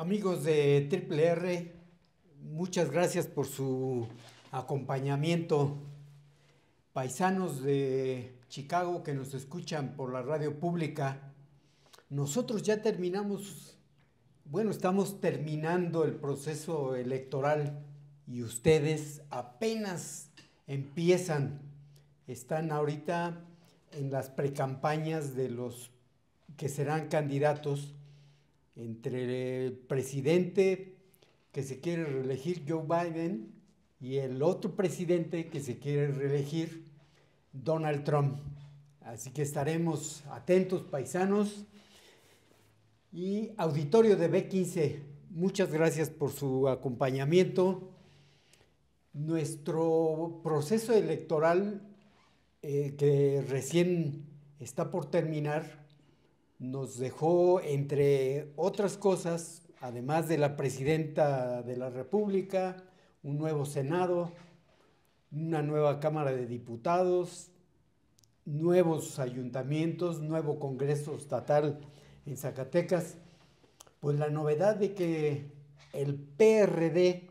Amigos de Triple R, muchas gracias por su acompañamiento. Paisanos de Chicago que nos escuchan por la radio pública, nosotros ya terminamos, bueno, estamos terminando el proceso electoral y ustedes apenas empiezan, están ahorita en las precampañas de los que serán candidatos entre el presidente que se quiere reelegir, Joe Biden, y el otro presidente que se quiere reelegir, Donald Trump. Así que estaremos atentos, paisanos. Y auditorio de B15, muchas gracias por su acompañamiento. Nuestro proceso electoral, que recién está por terminar, nos dejó, entre otras cosas, además de la presidenta de la República, un nuevo Senado, una nueva Cámara de Diputados, nuevos ayuntamientos, nuevo Congreso Estatal en Zacatecas. Pues la novedad de que el PRD,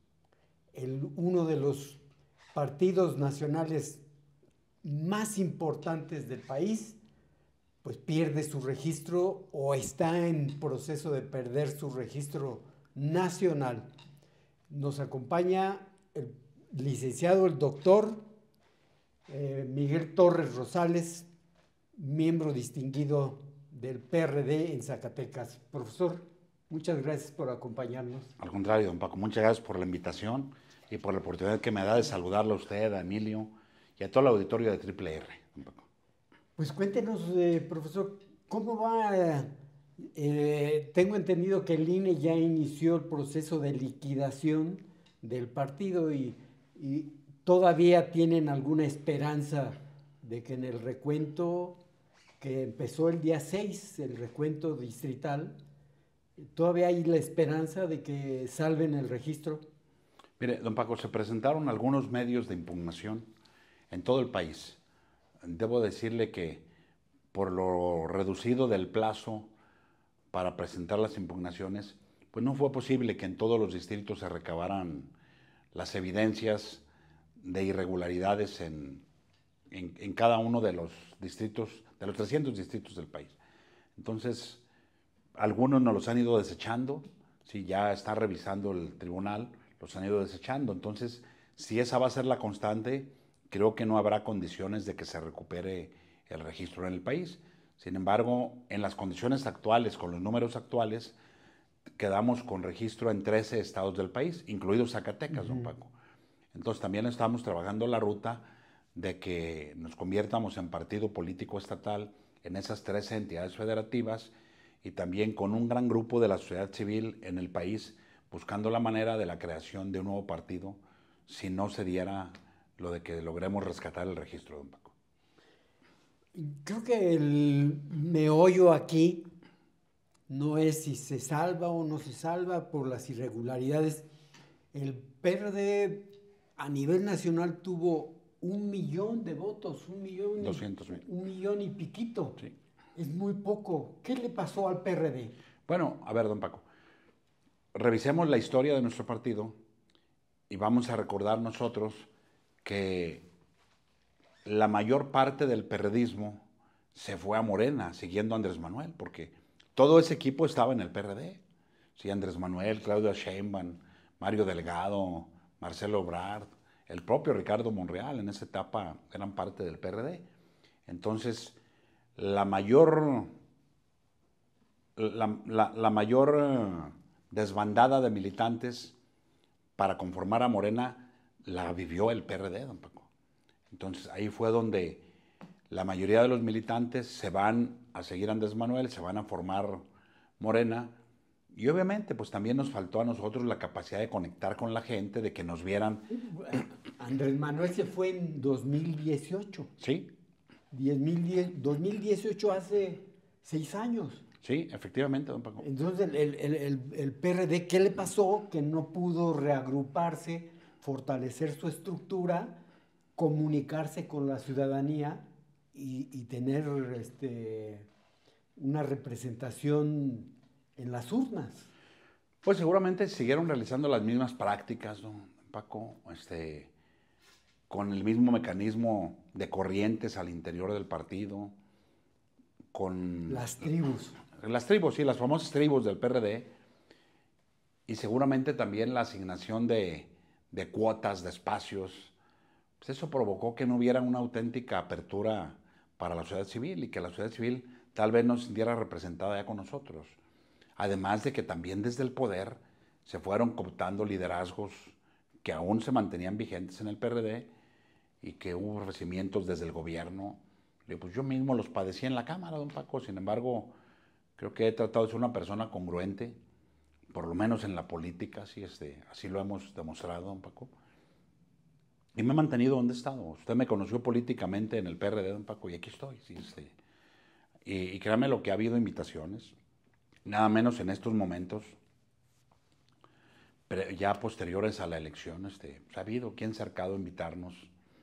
uno de los partidos nacionales más importantes del país, pues pierde su registro o está en proceso de perder su registro nacional. Nos acompaña el licenciado, el doctor Miguel Torres Rosales, miembro distinguido del PRD en Zacatecas. Profesor, muchas gracias por acompañarnos. Al contrario, don Paco, muchas gracias por la invitación y por la oportunidad que me da de saludarlo a usted, a Emilio y a todo el auditorio de Triple R, don Paco. Pues cuéntenos, profesor, ¿cómo va? Tengo entendido que el INE ya inició el proceso de liquidación del partido y todavía tienen alguna esperanza de que en el recuento que empezó el día 6, el recuento distrital, todavía hay la esperanza de que salven el registro. Mire, don Paco, se presentaron algunos medios de impugnación en todo el país. Debo decirle que por lo reducido del plazo para presentar las impugnaciones, pues no fue posible que en todos los distritos se recabaran las evidencias de irregularidades en cada uno de los distritos, de los 300 distritos del país. Entonces, algunos nos los han ido desechando, si ya está revisando el tribunal, los han ido desechando. Entonces, si esa va a ser la constante, creo que no habrá condiciones de que se recupere el registro en el país. Sin embargo, en las condiciones actuales, con los números actuales, quedamos con registro en 13 estados del país, incluidos Zacatecas, don Paco. Entonces también estamos trabajando la ruta de que nos convirtamos en partido político estatal en esas 13 entidades federativas y también con un gran grupo de la sociedad civil en el país buscando la manera de la creación de un nuevo partido si no se diera lo de que logremos rescatar el registro, don Paco. Creo que el meollo aquí no es si se salva o no se salva por las irregularidades. El PRD a nivel nacional tuvo 1,000,000 de votos, 200,000. 1,000,000 y piquito. Sí. Es muy poco. ¿Qué le pasó al PRD? Bueno, a ver, don Paco, revisemos la historia de nuestro partido y vamos a recordar nosotros que la mayor parte del perredismo se fue a Morena, siguiendo a Andrés Manuel, porque todo ese equipo estaba en el PRD. Sí, Andrés Manuel, Claudia Sheinbaum, Mario Delgado, Marcelo Ebrard, el propio Ricardo Monreal en esa etapa eran parte del PRD. Entonces, la mayor desbandada de militantes para conformar a Morena la vivió el PRD, don Paco. Entonces ahí fue donde la mayoría de los militantes se van a seguir a Andrés Manuel, se van a formar Morena y obviamente pues también nos faltó a nosotros la capacidad de conectar con la gente, de que nos vieran. Andrés Manuel se fue en 2018. Sí. 2018 hace 6 años. Sí, efectivamente, don Paco. Entonces el PRD, ¿qué le pasó? Que no pudo reagruparse, fortalecer su estructura, comunicarse con la ciudadanía y tener una representación en las urnas. Pues seguramente siguieron realizando las mismas prácticas, ¿no, Paco? Con el mismo mecanismo de corrientes al interior del partido, con Las tribus. las tribus, sí, las famosas tribus del PRD, y seguramente también la asignación de cuotas, de espacios. Pues eso provocó que no hubiera una auténtica apertura para la sociedad civil y que la sociedad civil tal vez no se sintiera representada ya con nosotros. Además de que también desde el poder se fueron cooptando liderazgos que aún se mantenían vigentes en el PRD y que hubo ofrecimientos desde el gobierno. Pues yo mismo los padecí en la Cámara, don Paco. Sin embargo, creo que he tratado de ser una persona congruente, por lo menos en la política, así lo hemos demostrado, don Paco. Y me he mantenido donde he estado. Usted me conoció políticamente en el PRD, don Paco, y aquí estoy. Sí, y créame lo que ha habido invitaciones, nada menos en estos momentos, pero ya posteriores a la elección, ha habido quien cercado a invitarnos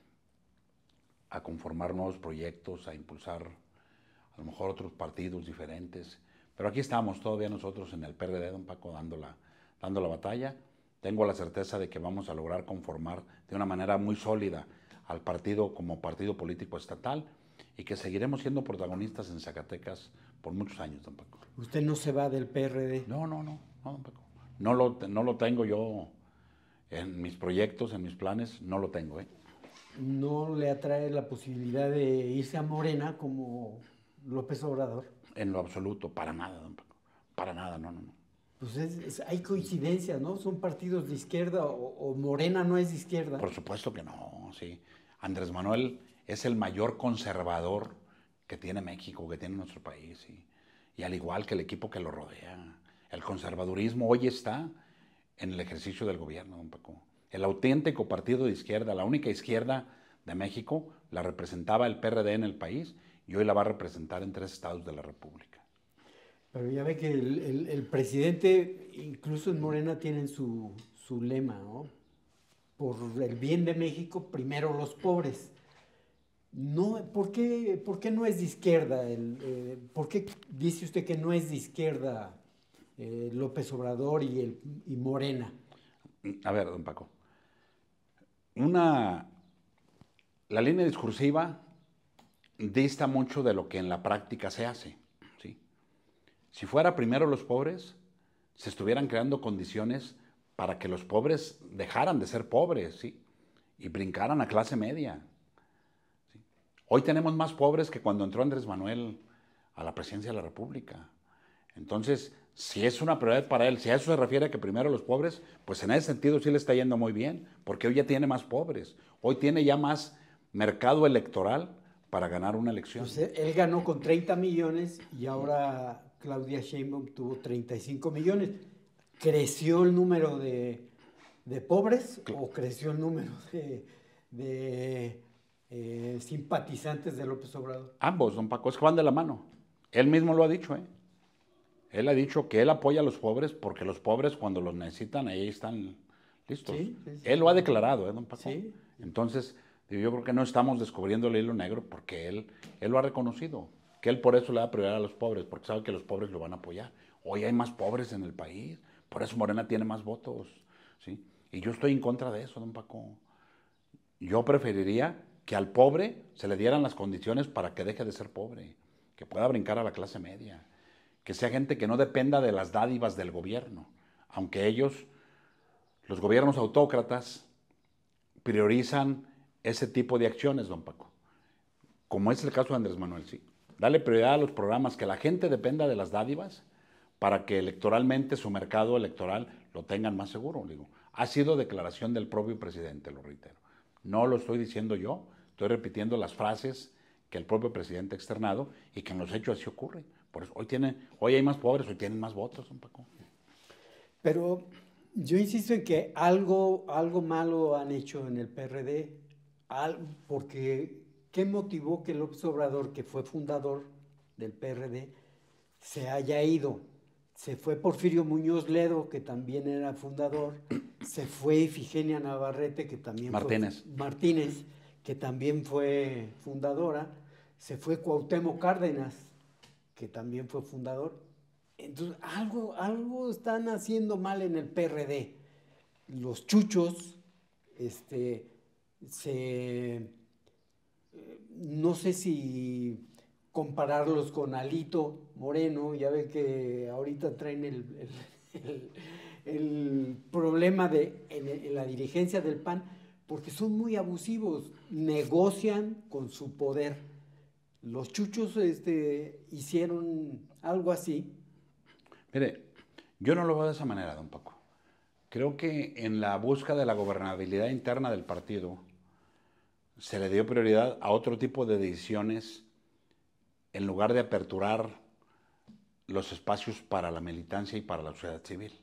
a conformar nuevos proyectos, a impulsar a lo mejor otros partidos diferentes. Pero aquí estamos todavía nosotros en el PRD, don Paco, dando la batalla. Tengo la certeza de que vamos a lograr conformar de una manera muy sólida al partido como partido político estatal y que seguiremos siendo protagonistas en Zacatecas por muchos años, don Paco. ¿Usted no se va del PRD? No, don Paco. No lo tengo yo en mis proyectos, en mis planes, no lo tengo, ¿eh? ¿No le atrae la posibilidad de irse a Morena como López Obrador? En lo absoluto, para nada, don Paco. Para nada, no. Pues hay coincidencias, ¿no? Son partidos de izquierda o Morena no es de izquierda. Por supuesto que no, sí. Andrés Manuel es el mayor conservador que tiene México, que tiene nuestro país, y al igual que el equipo que lo rodea. El conservadurismo hoy está en el ejercicio del gobierno, don Paco. El auténtico partido de izquierda, la única izquierda de México, la representaba el PRD en el país y hoy la va a representar en 3 estados de la República. Pero ya ve que el presidente, incluso en Morena, tienen su lema, ¿no? Por el bien de México, primero los pobres. No, ¿por qué no es de izquierda? ¿Por qué dice usted que no es de izquierda López Obrador y Morena? A ver, don Paco. La línea discursiva dista mucho de lo que en la práctica se hace. ¿Sí? Si fuera primero los pobres, se estuvieran creando condiciones para que los pobres dejaran de ser pobres, ¿sí? Y brincaran a clase media. ¿Sí? Hoy tenemos más pobres que cuando entró Andrés Manuel a la presidencia de la República. Entonces, si es una prioridad para él, si a eso se refiere a que primero los pobres, pues en ese sentido sí le está yendo muy bien, porque hoy ya tiene más pobres, hoy tiene ya más mercado electoral para ganar una elección. Pues él ganó con 30 millones y ahora Claudia Sheinbaum tuvo 35 millones. ¿Creció el número de pobres o creció el número de simpatizantes de López Obrador? Ambos, don Paco, es que van de la mano. Él mismo lo ha dicho, ¿eh? Él ha dicho que él apoya a los pobres porque los pobres cuando los necesitan ahí están listos. Sí. Él lo ha declarado, don Paco. Sí. Entonces, yo creo que no estamos descubriendo el hilo negro porque él lo ha reconocido, que él por eso le da prioridad a los pobres, porque sabe que los pobres lo van a apoyar. Hoy hay más pobres en el país, por eso Morena tiene más votos, ¿sí? Y yo estoy en contra de eso, don Paco. Yo preferiría que al pobre se le dieran las condiciones para que deje de ser pobre, que pueda brincar a la clase media, que sea gente que no dependa de las dádivas del gobierno, aunque ellos, los gobiernos autócratas, priorizan ese tipo de acciones, don Paco, como es el caso de Andrés Manuel, sí. Dale prioridad a los programas, que la gente dependa de las dádivas para que electoralmente su mercado electoral lo tengan más seguro. Digo, ha sido declaración del propio presidente, lo reitero. No lo estoy diciendo yo, estoy repitiendo las frases que el propio presidente ha externado y que en los hechos así ocurre. Por eso hoy hay más pobres, hoy tienen más votos, don Paco. Pero yo insisto en que algo malo han hecho en el PRD, porque ¿qué motivó que López Obrador, que fue fundador del PRD, se haya ido? Se fue Porfirio Muñoz Ledo, que también era fundador, se fue Ifigenia Navarrete, que también Martínez, que también fue fundadora, se fue Cuauhtémoc Cárdenas, que también fue fundador. Entonces, algo están haciendo mal en el PRD. Los chuchos, se, no sé si compararlos con Alito Moreno, ya ve que ahorita traen el- el problema en la dirigencia del PAN, porque son muy abusivos, negocian con su poder. Los chuchos hicieron algo así. Mire, yo no lo veo de esa manera, don Paco. Creo que en la búsqueda de la gobernabilidad interna del partido se le dio prioridad a otro tipo de decisiones en lugar de aperturar los espacios para la militancia y para la sociedad civil.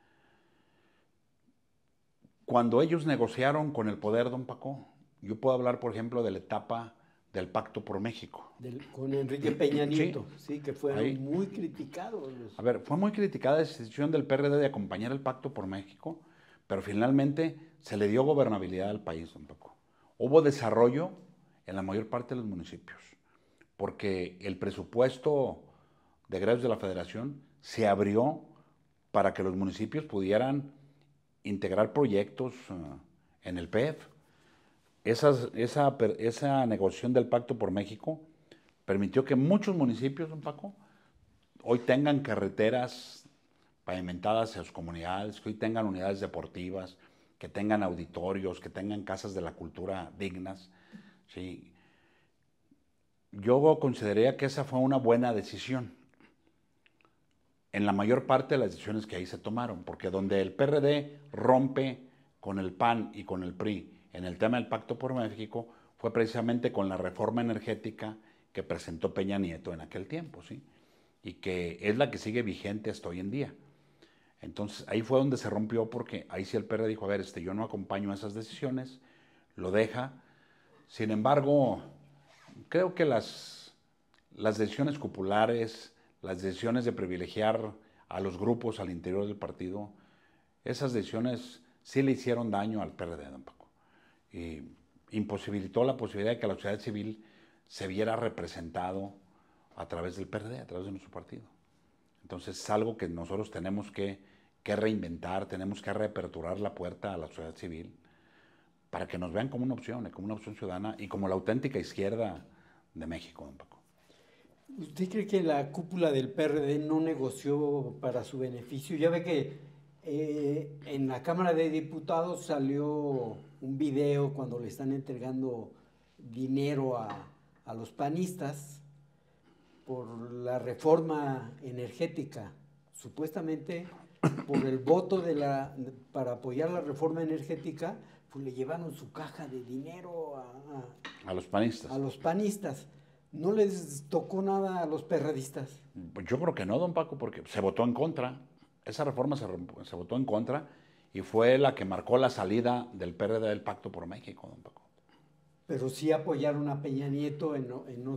Cuando ellos negociaron con el poder, don Paco, yo puedo hablar, por ejemplo, de la etapa del Pacto por México. Con Enrique Peña Sí, Nieto, sí, que fueron ahí. muy criticados. A ver, fue muy criticada esa decisión del PRD de acompañar el Pacto por México, pero finalmente se le dio gobernabilidad al país, don Paco. Hubo desarrollo en la mayor parte de los municipios, porque el presupuesto de egresos de la Federación se abrió para que los municipios pudieran integrar proyectos en el PEF. Esa negociación del Pacto por México permitió que muchos municipios, don Paco, hoy tengan carreteras pavimentadas en sus comunidades, que hoy tengan unidades deportivas, que tengan auditorios, que tengan casas de la cultura dignas. ¿Sí? Yo consideraría que esa fue una buena decisión en la mayor parte de las decisiones que ahí se tomaron, porque donde el PRD rompe con el PAN y con el PRI en el tema del Pacto por México fue precisamente con la reforma energética que presentó Peña Nieto en aquel tiempo, ¿sí? Y que es la que sigue vigente hasta hoy en día. Entonces ahí fue donde se rompió porque ahí sí el PRD dijo, a ver, yo no acompaño esas decisiones, lo deja. Sin embargo, creo que las decisiones populares, las decisiones de privilegiar a los grupos al interior del partido, esas decisiones sí le hicieron daño al PRD, don Paco. Y imposibilitó la posibilidad de que la sociedad civil se viera representado a través del PRD, a través de nuestro partido. Entonces es algo que nosotros tenemos que reinventar, tenemos que reaperturar la puerta a la sociedad civil para que nos vean como una opción ciudadana y como la auténtica izquierda de México, don Paco. ¿Usted cree que la cúpula del PRD no negoció para su beneficio? Ya ve que en la Cámara de Diputados salió un video cuando le están entregando dinero a los panistas por la reforma energética. Supuestamente por el voto para apoyar la reforma energética, pues le llevaron su caja de dinero A los panistas. a los panistas. ¿No les tocó nada a los perredistas? Pues yo creo que no, don Paco, porque se votó en contra. Esa reforma se votó en contra y fue la que marcó la salida del PRD del Pacto por México, don Paco. Pero sí apoyaron a Peña Nieto en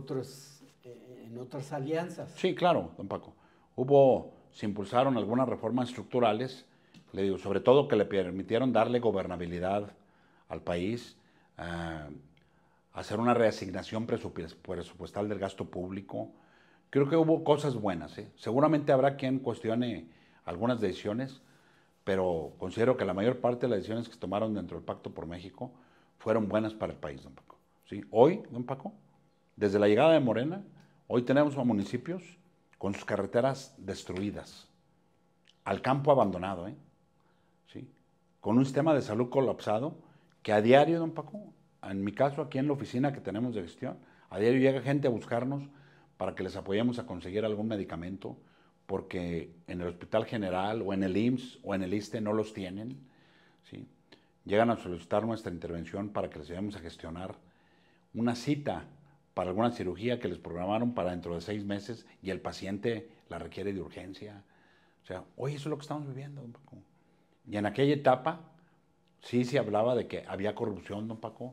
otras alianzas. Sí, claro, don Paco. Se impulsaron algunas reformas estructurales, le digo, sobre todo que le permitieron darle gobernabilidad al país, hacer una reasignación presupuestal del gasto público. Creo que hubo cosas buenas, ¿eh? Seguramente habrá quien cuestione algunas decisiones, pero considero que la mayor parte de las decisiones que se tomaron dentro del Pacto por México fueron buenas para el país, don Paco. ¿Sí? Hoy, don Paco, desde la llegada de Morena, hoy tenemos a municipios con sus carreteras destruidas, al campo abandonado, ¿eh? ¿Sí? Con un sistema de salud colapsado que a diario, don Paco, en mi caso aquí en la oficina que tenemos de gestión, a diario llega gente a buscarnos para que les apoyemos a conseguir algún medicamento, porque en el Hospital General o en el IMSS o en el ISSSTE no los tienen, ¿sí? Llegan a solicitar nuestra intervención para que les ayudemos a gestionar una cita para alguna cirugía que les programaron para dentro de 6 meses y el paciente la requiere de urgencia. O sea, hoy eso es lo que estamos viviendo, don Paco. Y en aquella etapa sí se hablaba de que había corrupción, don Paco.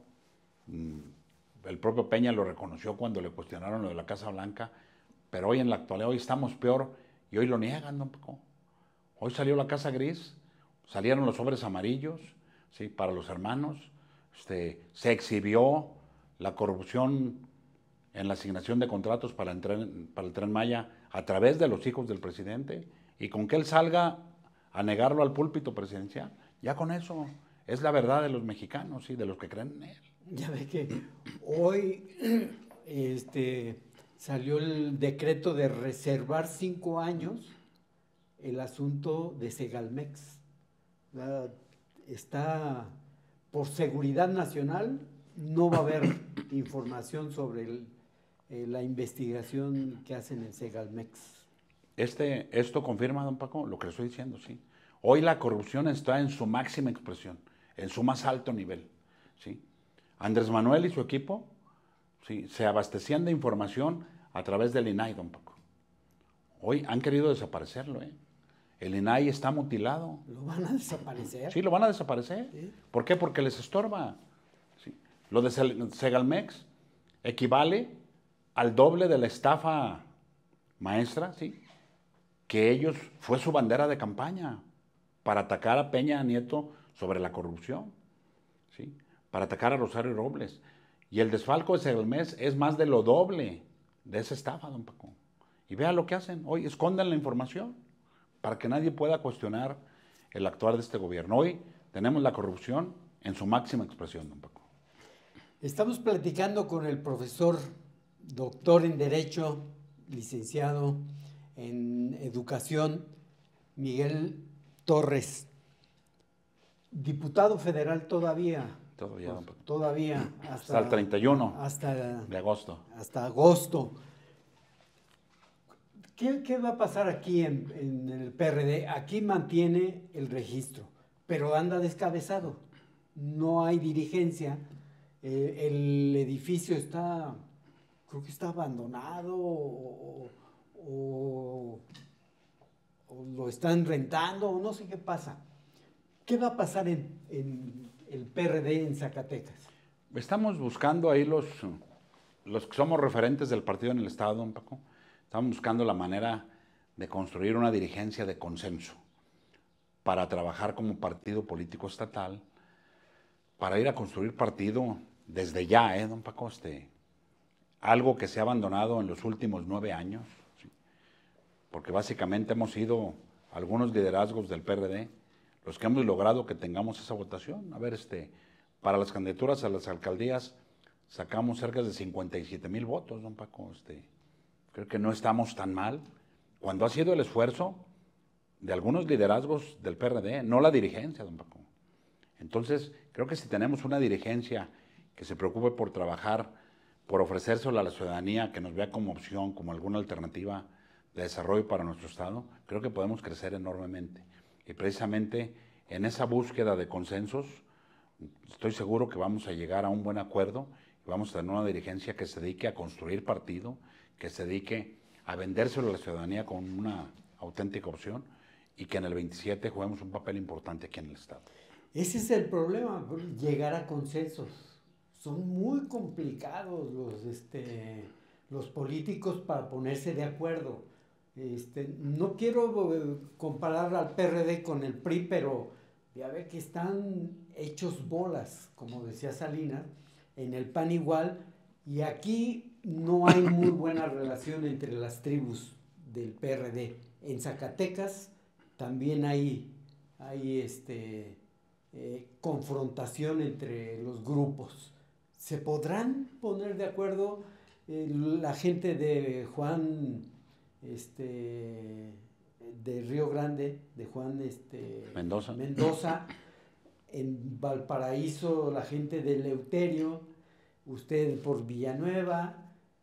El propio Peña lo reconoció cuando le cuestionaron lo de la Casa Blanca, pero hoy en la actualidad, hoy estamos peor y hoy lo niegan, don Paco. Hoy salió la Casa Gris, salieron los sobres amarillos, ¿sí? Para los hermanos, se exhibió la corrupción en la asignación de contratos para el Tren Maya a través de los hijos del presidente, y con que él salga a negarlo al púlpito presidencial, ya con eso es la verdad de los mexicanos y de los que creen en él. Ya ve que hoy salió el decreto de reservar 5 años el asunto de Segalmex. Está por seguridad nacional, no va a haber información sobre la investigación que hacen en Segalmex. Esto confirma, don Paco, lo que le estoy diciendo, sí. Hoy la corrupción está en su máxima expresión, en su más alto nivel, ¿sí? Andrés Manuel y su equipo, ¿sí?, se abastecían de información a través del INAI, don Paco. Hoy han querido desaparecerlo, ¿eh? El INAI está mutilado. ¿Lo van a desaparecer? Sí, lo van a desaparecer. ¿Sí? ¿Por qué? Porque les estorba. ¿Sí? Lo de Segalmex equivale al doble de la estafa maestra, ¿sí?, que ellos, fue su bandera de campaña para atacar a Peña Nieto sobre la corrupción, ¿sí?, para atacar a Rosario Robles. Y el desfalco de Segalmex es más de lo doble de esa estafa, don Paco. Y vea lo que hacen hoy, esconden la información para que nadie pueda cuestionar el actuar de este gobierno. Hoy tenemos la corrupción en su máxima expresión, don Paco. Estamos platicando con el profesor, doctor en Derecho, licenciado en Educación, Miguel Torres, diputado federal todavía. Todavía, don Paco. Todavía. Hasta el 31 de agosto. Hasta agosto. ¿Qué va a pasar aquí en el PRD? Aquí mantiene el registro, pero anda descabezado. No hay dirigencia. El edificio creo que está abandonado o lo están rentando, o no sé qué pasa. ¿Qué va a pasar en el PRD en Zacatecas? Estamos buscando ahí los que somos referentes del partido en el Estado, don Paco. Estamos buscando la manera de construir una dirigencia de consenso para trabajar como partido político estatal, para ir a construir partido desde ya, don Paco, algo que se ha abandonado en los últimos 9 años, ¿sí?, porque básicamente hemos sido algunos liderazgos del PRD los que hemos logrado que tengamos esa votación. A ver, para las candidaturas a las alcaldías sacamos cerca de 57,000 votos, don Paco. Creo que no estamos tan mal, cuando ha sido el esfuerzo de algunos liderazgos del PRD, no la dirigencia, don Paco. Entonces, creo que si tenemos una dirigencia que se preocupe por trabajar, por ofrecérselo a la ciudadanía, que nos vea como opción, como alguna alternativa de desarrollo para nuestro Estado, creo que podemos crecer enormemente. Y precisamente en esa búsqueda de consensos, estoy seguro que vamos a llegar a un buen acuerdo y vamos a tener una dirigencia que se dedique a construir partido, que se dedique a vendérselo a la ciudadanía con una auténtica opción y que en el 27 juguemos un papel importante aquí en el Estado. Ese es el problema, llegar a consensos. Son muy complicados los políticos para ponerse de acuerdo. No quiero comparar al PRD con el PRI, pero ya ve que están hechos bolas, como decía Salinas, en el PAN igual, y aquí no hay muy buena relación entre las tribus del PRD. En Zacatecas también hay confrontación entre los grupos. ¿Se podrán poner de acuerdo la gente de Juan, de Río Grande, de Juan Mendoza, en Valparaíso la gente de Eleuterio, usted por Villanueva,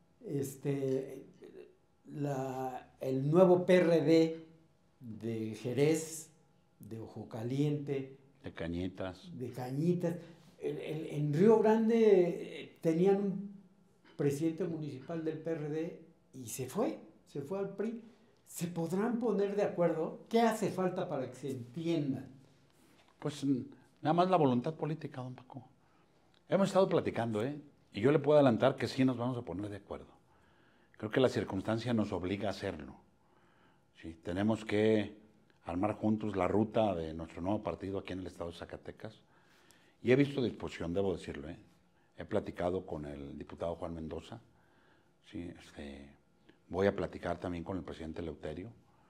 el nuevo PRD de Jerez, de Ojo Caliente, de Cañitas. En Río Grande tenían un presidente municipal del PRD y se fue al PRI. ¿Se podrán poner de acuerdo? ¿Qué hace falta para que se entiendan? Pues nada más la voluntad política, don Paco. Hemos estado platicando, y yo le puedo adelantar que sí nos vamos a poner de acuerdo. Creo que la circunstancia nos obliga a hacerlo. ¿Sí? Tenemos que armar juntos la ruta de nuestro nuevo partido aquí en el Estado de Zacatecas. Y he visto disposición, debo decirlo. He platicado con el diputado Juan Mendoza. Sí, voy a platicar también con el presidente Eleuterio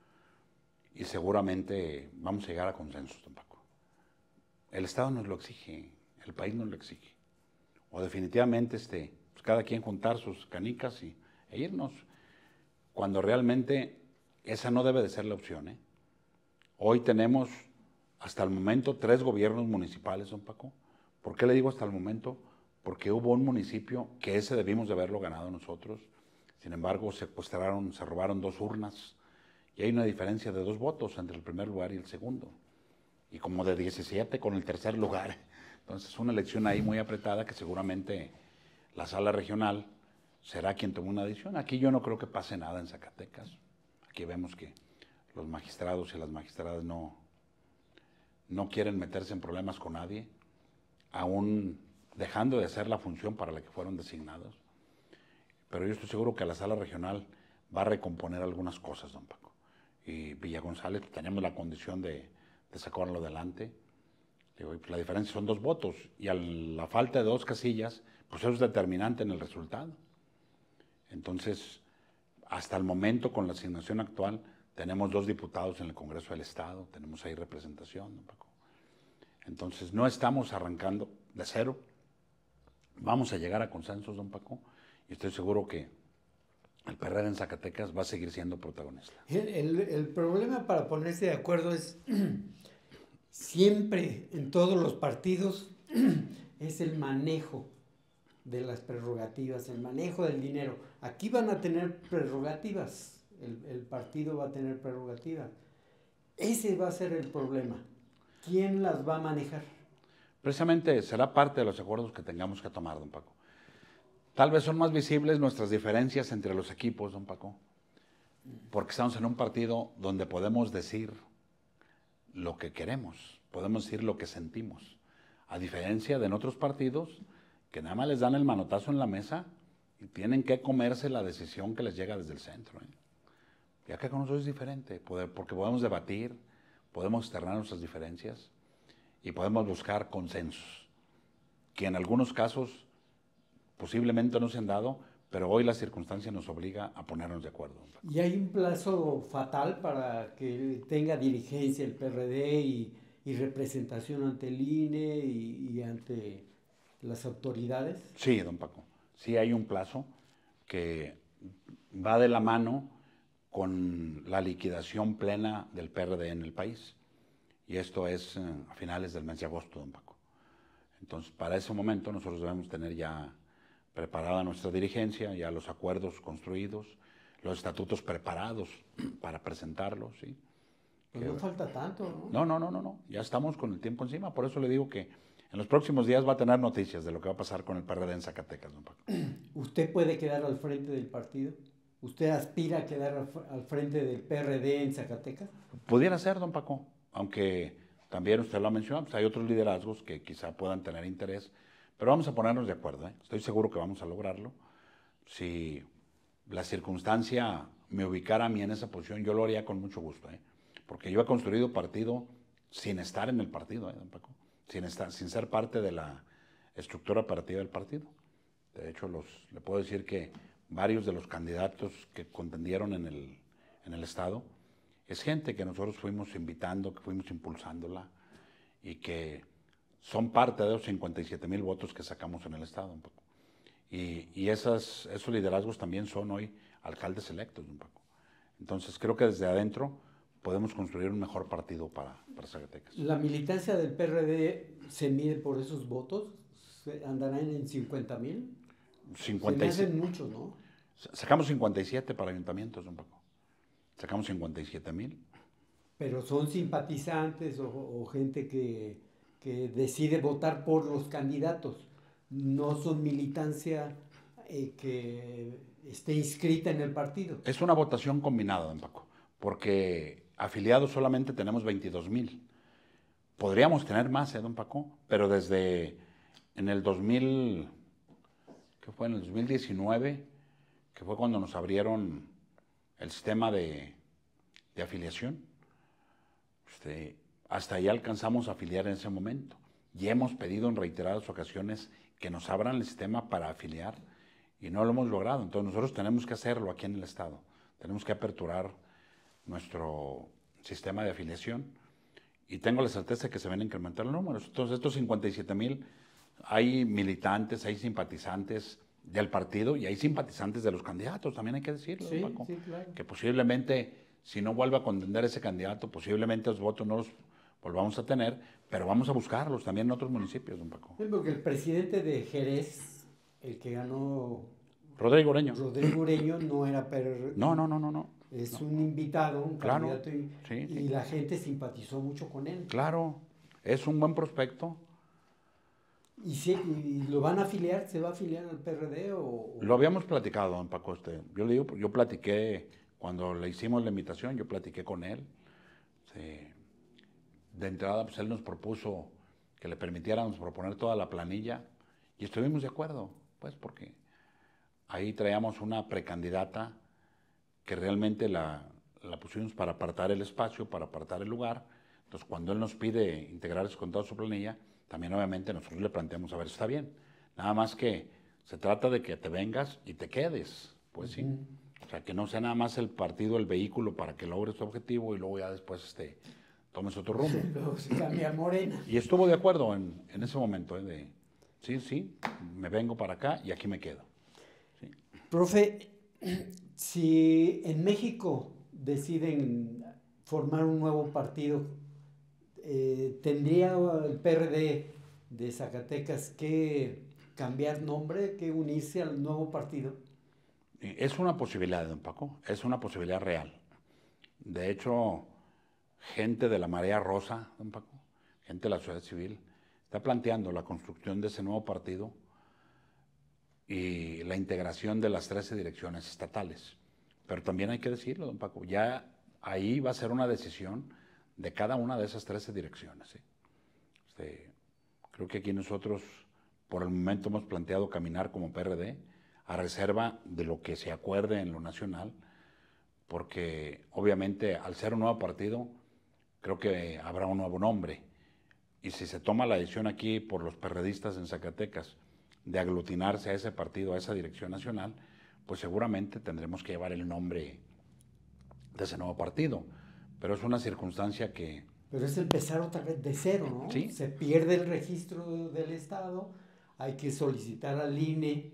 y seguramente vamos a llegar a consensos, don Paco. El Estado nos lo exige, el país nos lo exige. O definitivamente pues cada quien juntar sus canicas e irnos, cuando realmente esa no debe de ser la opción, ¿eh? Hoy tenemos hasta el momento 3 gobiernos municipales, don Paco. ¿Por qué le digo hasta el momento? Porque hubo un municipio que ese debimos de haberlo ganado nosotros. Sin embargo, se robaron 2 urnas y hay una diferencia de 2 votos entre el primer lugar y el segundo. Y como de 17 con el tercer lugar. Entonces, una elección ahí muy apretada que seguramente la sala regional será quien tome una decisión. Aquí yo no creo que pase nada en Zacatecas. Aquí vemos que los magistrados y las magistradas no quieren meterse en problemas con nadie, aún dejando de hacer la función para la que fueron designados. Pero yo estoy seguro que la sala regional va a recomponer algunas cosas, don Paco. Y Villa González, pues, tenemos la condición de sacarlo adelante. Digo, la diferencia son 2 votos y a la falta de 2 casillas, pues eso es determinante en el resultado. Entonces, hasta el momento, con la asignación actual, tenemos 2 diputados en el Congreso del Estado, tenemos ahí representación, don Paco. Entonces, no estamos arrancando de cero, vamos a llegar a consensos, don Paco, y estoy seguro que el PRD en Zacatecas va a seguir siendo protagonista. El problema para ponerse de acuerdo es siempre en todos los partidos es el manejo de las prerrogativas, el manejo del dinero. Aquí van a tener prerrogativas, el partido va a tener prerrogativas. Ese va a ser el problema. ¿Quién las va a manejar? Precisamente será parte de los acuerdos que tengamos que tomar, don Paco. Tal vez son más visibles nuestras diferencias entre los equipos, don Paco, porque estamos en un partido donde podemos decir lo que queremos, podemos decir lo que sentimos, a diferencia de en otros partidos que nada más les dan el manotazo en la mesa y tienen que comerse la decisión que les llega desde el centro, ¿eh? Y acá con nosotros es diferente, porque podemos debatir, podemos externar nuestras diferencias y podemos buscar consensos, que en algunos casos posiblemente no se han dado, pero hoy la circunstancia nos obliga a ponernos de acuerdo. Y hay un plazo fatal para que tenga dirigencia el PRD y representación ante el INE y ante las autoridades. Sí, don Paco, sí hay un plazo que va de la mano con la liquidación plena del PRD en el país. Y esto es a finales del mes de agosto, don Paco. Entonces, para ese momento nosotros debemos tener ya preparada nuestra dirigencia, ya los acuerdos construidos, los estatutos preparados para presentarlos, ¿sí? Pues no falta tanto, ¿no? No, ya estamos con el tiempo encima, por eso le digo que en los próximos días va a tener noticias de lo que va a pasar con el PRD en Zacatecas, don Paco. ¿Usted puede quedar al frente del partido? ¿Usted aspira a quedar al frente del PRD en Zacatecas? Pudiera ser, don Paco, aunque también usted lo ha mencionado, pues hay otros liderazgos que quizá puedan tener interés, pero vamos a ponernos de acuerdo, ¿eh? Estoy seguro que vamos a lograrlo. Si la circunstancia me ubicara a mí en esa posición, yo lo haría con mucho gusto, ¿eh? Porque yo he construido partido sin estar en el partido, don Paco, sin ser parte de la estructura operativa del partido. De hecho, le puedo decir que varios de los candidatos que contendieron en el Estado es gente que nosotros fuimos invitando, que fuimos impulsándola y que son parte de los 57,000 votos que sacamos en el Estado, un poco. Y esos liderazgos también son hoy alcaldes electos, un poco. Entonces creo que desde adentro podemos construir un mejor partido para Zacatecas. ¿La militancia del PRD se mide por esos votos? ¿Andarán en 50,000? 57. Se me hacen muchos, ¿no? Sacamos 57 para ayuntamientos, un poco. Sacamos 57,000. Pero son simpatizantes o gente que decide votar por los candidatos. No son militancia que esté inscrita en el partido. Es una votación combinada, don Paco, porque afiliados solamente tenemos 22,000. Podríamos tener más, don Paco, pero desde en el 2000, ¿qué fue? En el 2019, que fue cuando nos abrieron el sistema de afiliación, hasta ahí alcanzamos a afiliar en ese momento. Y hemos pedido en reiteradas ocasiones que nos abran el sistema para afiliar y no lo hemos logrado. Entonces nosotros tenemos que hacerlo aquí en el Estado. Tenemos que aperturar nuestro sistema de afiliación y tengo la certeza de que se van a incrementar los números. Entonces estos 57,000, hay militantes, hay simpatizantes del partido y hay simpatizantes de los candidatos, también hay que decirlo, Sí, Paco, sí, claro. que posiblemente si no vuelve a contender ese candidato, posiblemente los votos no los volvamos a tener, pero vamos a buscarlos también en otros municipios, don Paco. Sí, porque el presidente de Jerez, el que ganó Rodrigo Ureño. Rodrigo Ureño, no era No, no, no, no, no. es No. un invitado, un Claro, candidato, y, sí, y sí. la gente simpatizó mucho con él. Claro, es un buen prospecto. ¿Y lo van a afiliar? ¿Se va a afiliar al PRD o...? Lo habíamos platicado, don Paco. Yo le digo, yo platiqué, cuando le hicimos la invitación, yo platiqué con él. De entrada, pues él nos propuso que le permitiéramos proponer toda la planilla y estuvimos de acuerdo, pues porque ahí traíamos una precandidata que realmente la pusimos para apartar el espacio, para apartar el lugar. Entonces, cuando él nos pide integrarse con toda su planilla, también obviamente nosotros le planteamos, a ver, está bien. Nada más que se trata de que te vengas y te quedes, pues sí. O sea, que no sea nada más el partido el vehículo para que logres tu objetivo y luego ya después tomes otro rumbo. Luego se cambia a Morena. Y estuvo de acuerdo en ese momento, de sí, me vengo para acá y aquí me quedo. Sí. Profe, si en México deciden formar un nuevo partido, ¿tendría el PRD de Zacatecas que cambiar nombre, que unirse al nuevo partido? Es una posibilidad, don Paco, es una posibilidad real. De hecho, gente de la Marea Rosa, don Paco, gente de la sociedad civil, está planteando la construcción de ese nuevo partido y la integración de las 13 direcciones estatales. Pero también hay que decirlo, don Paco, ya ahí va a ser una decisión de cada una de esas 13 direcciones. Creo que aquí nosotros, por el momento, hemos planteado caminar como PRD, a reserva de lo que se acuerde en lo nacional, porque obviamente al ser un nuevo partido, creo que habrá un nuevo nombre. Y si se toma la decisión aquí por los perredistas en Zacatecas de aglutinarse a ese partido, a esa dirección nacional, pues seguramente tendremos que llevar el nombre de ese nuevo partido. Pero es una circunstancia que... Pero es empezar otra vez de cero, ¿no? Sí. Se pierde el registro del Estado, hay que solicitar al INE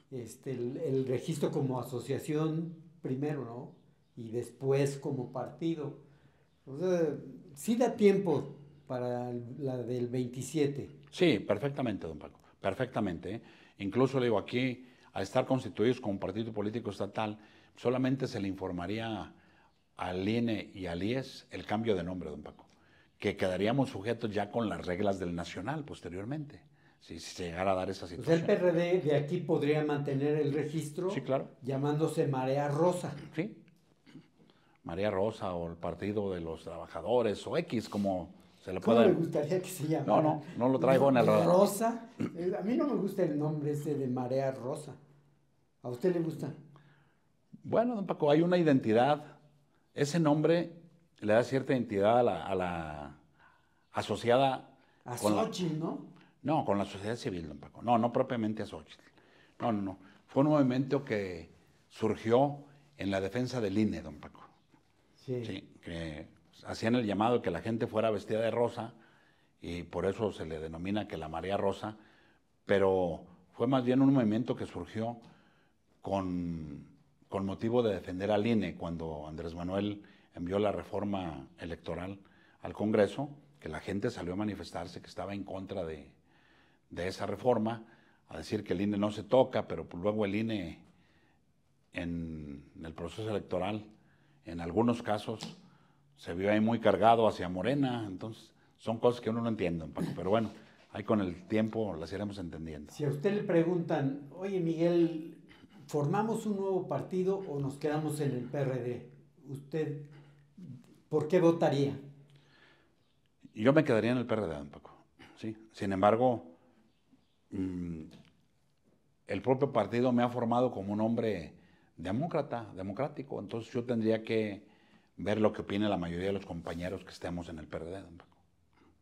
el registro como asociación primero, ¿no? Y después como partido. O sea, sí da tiempo para la del 27. Sí, perfectamente, don Paco, perfectamente. Incluso le digo, aquí, al estar constituidos como partido político estatal, solamente se le informaría al INE y al IES el cambio de nombre, don Paco, que quedaríamos sujetos ya con las reglas del nacional posteriormente, si se llegara a dar esa situación. O sea, el PRD de aquí podría mantener el registro, sí, claro, llamándose Marea Rosa. Sí, Marea Rosa o el Partido de los Trabajadores o X, como se le pueda... ¿Cómo le gustaría que se llamara? No lo traigo en el radar. Rosa. A mí no me gusta el nombre ese de Marea Rosa. ¿A usted le gusta? Bueno, don Paco, hay una identidad. Ese nombre le da cierta identidad a la asociada... A Xochitl, ¿no? No, con la sociedad civil, don Paco. No propiamente a Xochitl. No. Fue un movimiento que surgió en la defensa del INE, don Paco. Sí, que hacían el llamado que la gente fuera vestida de rosa y por eso se le denomina que la Marea Rosa, pero fue más bien un movimiento que surgió con motivo de defender al INE cuando Andrés Manuel envió la reforma electoral al Congreso, que la gente salió a manifestarse que estaba en contra de esa reforma, a decir que el INE no se toca, pero pues luego el INE en el proceso electoral en algunos casos se vio ahí muy cargado hacia Morena, entonces son cosas que uno no entiende, Paco, pero bueno, ahí con el tiempo las iremos entendiendo. Si a usted le preguntan, oye Miguel, ¿formamos un nuevo partido o nos quedamos en el PRD? ¿Usted por qué votaría? Yo me quedaría en el PRD, don Paco, sí. Sin embargo, el propio partido me ha formado como un hombre democrático, entonces yo tendría que ver lo que opine la mayoría de los compañeros que estemos en el PRD, don Paco.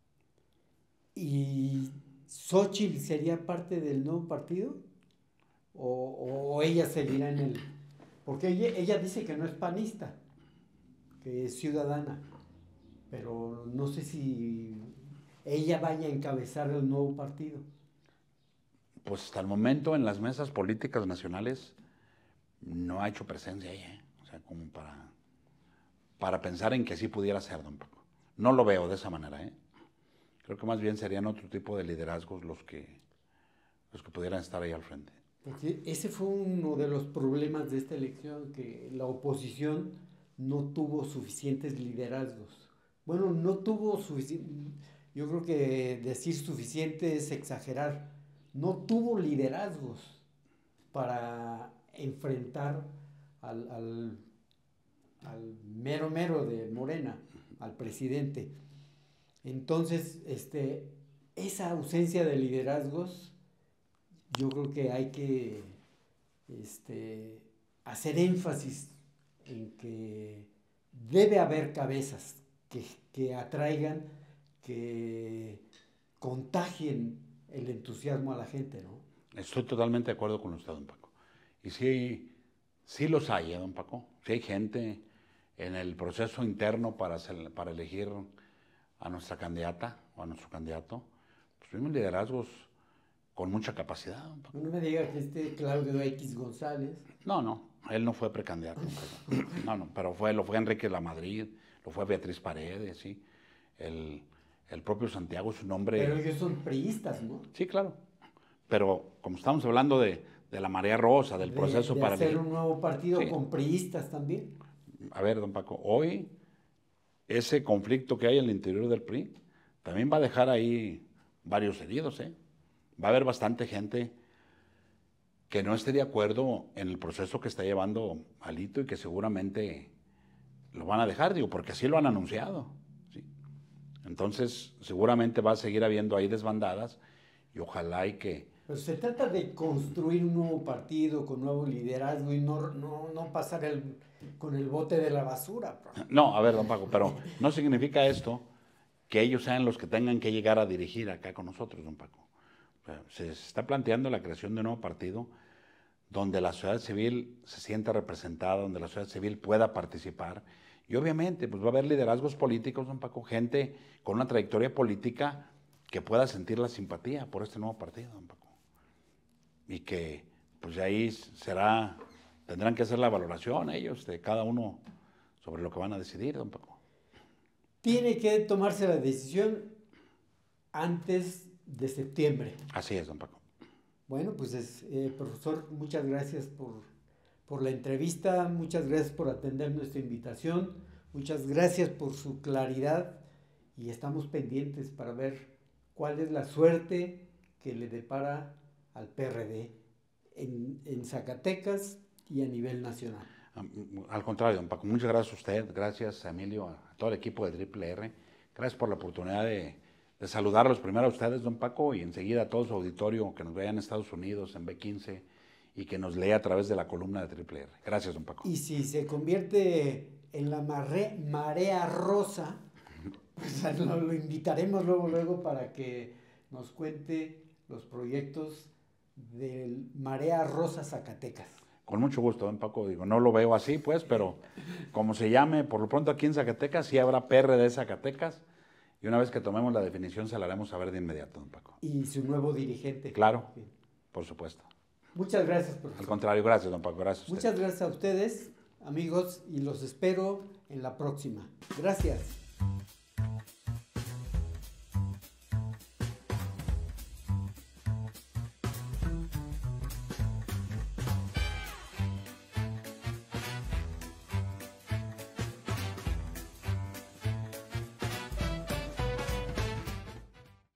¿Y Xochitl sería parte del nuevo partido? o ella seguirá en el... Porque ella dice que no es panista, que es ciudadana, pero no sé si ella vaya a encabezar el nuevo partido. Pues hasta el momento en las mesas políticas nacionales no ha hecho presencia ella, ¿eh? O sea, como para pensar en que sí pudiera ser, don Paco. No lo veo de esa manera, ¿eh? Creo que más bien serían otro tipo de liderazgos los que pudieran estar ahí al frente. Porque ese fue uno de los problemas de esta elección, que la oposición no tuvo suficientes liderazgos. Bueno, no tuvo suficiente, yo creo que decir suficiente es exagerar, no tuvo liderazgos para enfrentar al mero de Morena, al presidente. Entonces, esa ausencia de liderazgos, yo creo que hay que hacer énfasis en que debe haber cabezas que atraigan, que contagien el entusiasmo a la gente, ¿no? Estoy totalmente de acuerdo con usted, don Paco. Y sí los hay, don Paco. Sí hay gente en el proceso interno para elegir a nuestra candidata o a nuestro candidato. Pues vimos liderazgos con mucha capacidad, don Paco. No me diga que Claudio X González. No, él no fue precandidato. No, pero lo fue Enrique Lamadrid, lo fue Beatriz Paredes, sí. El propio Santiago es un hombre... Pero ellos son priistas, ¿no? Sí, claro. Pero como estamos hablando de la marea rosa, del proceso para hacer un nuevo partido con priistas también. A ver, don Paco, hoy ese conflicto que hay en el interior del PRI también va a dejar ahí varios heridos, ¿eh? Va a haber bastante gente que no esté de acuerdo en el proceso que está llevando Alito y que seguramente lo van a dejar, digo, porque así lo han anunciado, ¿sí? Entonces, seguramente va a seguir habiendo ahí desbandadas y ojalá y que... Pero se trata de construir un nuevo partido con nuevo liderazgo y no pasar con el bote de la basura. No, a ver, don Paco, pero no significa esto que ellos sean los que tengan que llegar a dirigir acá con nosotros, don Paco. O sea, se está planteando la creación de un nuevo partido donde la sociedad civil se sienta representada, donde la sociedad civil pueda participar. Y obviamente, pues va a haber liderazgos políticos, don Paco, gente con una trayectoria política que pueda sentir la simpatía por este nuevo partido, don Paco. Y que, pues de ahí tendrán que hacer la valoración ellos, de cada uno, sobre lo que van a decidir, don Paco. Tiene que tomarse la decisión antes de septiembre. Así es, don Paco. Bueno, pues profesor, muchas gracias por la entrevista, muchas gracias por atender nuestra invitación, muchas gracias por su claridad y estamos pendientes para ver cuál es la suerte que le depara al PRD en Zacatecas y a nivel nacional. Al contrario, don Paco, muchas gracias a usted, gracias a Emilio, a todo el equipo de Triple R, gracias por la oportunidad de saludarlos primero a ustedes, don Paco, y enseguida a todo su auditorio que nos vea en Estados Unidos, en B15, y que nos lea a través de la columna de Triple R. Gracias, don Paco. Y si se convierte en la marea rosa, pues lo invitaremos luego para que nos cuente los proyectos del Marea Rosa Zacatecas. Con mucho gusto, don Paco, digo, no lo veo así, pues, pero como se llame, por lo pronto aquí en Zacatecas, sí habrá PRD Zacatecas, y una vez que tomemos la definición se la haremos saber de inmediato, don Paco. Y su nuevo dirigente. Claro, por supuesto. Muchas gracias, profesor. Al contrario, gracias, don Paco, gracias a usted. Muchas gracias a ustedes, amigos, y los espero en la próxima. Gracias.